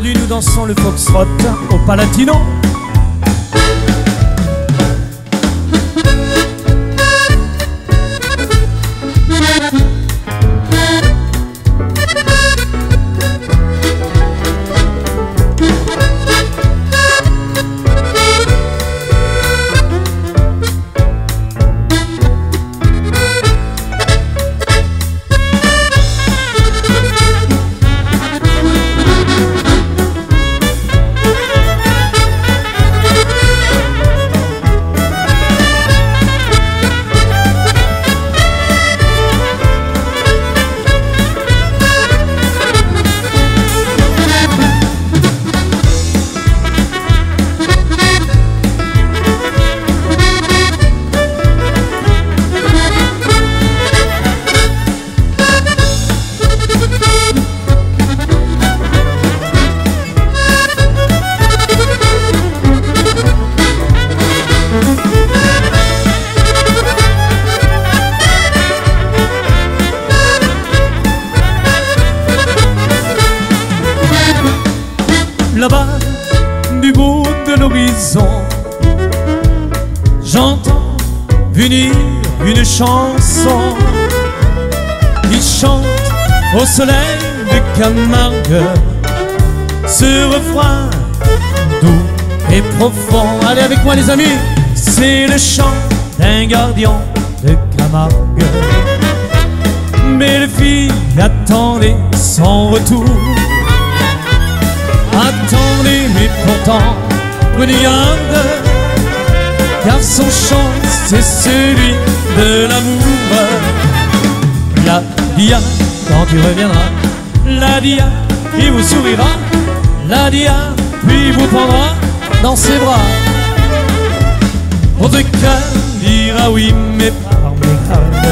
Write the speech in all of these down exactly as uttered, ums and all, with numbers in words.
Bienvenue, nous dansons le foxtrot au Palatino. Là-bas, du bout de l'horizon, j'entends venir une chanson qui chante au soleil de Camargue. Ce refrain doux et profond, allez avec moi les amis, c'est le chant d'un gardien de Camargue. Belle fille, attendez son retour. Attendez, mais pourtant, prenez garde, car son chant, c'est celui de l'amour. La dia, quand tu reviendras, la dia, qui vous sourira, la dia, puis vous prendra dans ses bras. Votre cœur dira oui, mais par mégarde.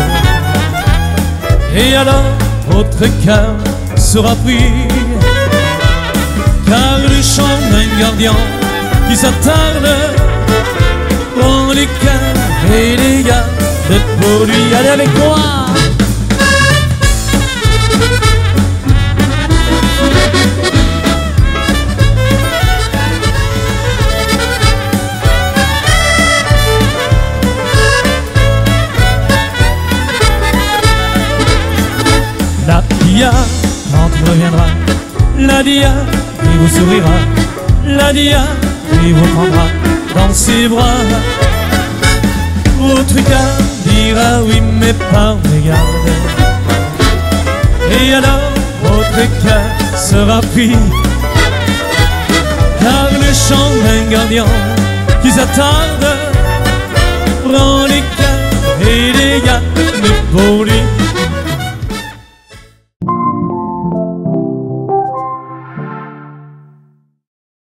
Et alors, votre cœur sera pris, car le chant d'un gardien qui s'attarde prend les cœurs et les garde pour lui. Allez avec moi! La dia, quand tu reviendras, la dia, qui vous sourira, la dia, qui vous prendra dans ses bras. Votre cœur dira oui, mais par mégarde. Et alors, votre cœur sera pris, car le chant d'un gardien qui s'attarde prend les cœurs et les garde pour lui.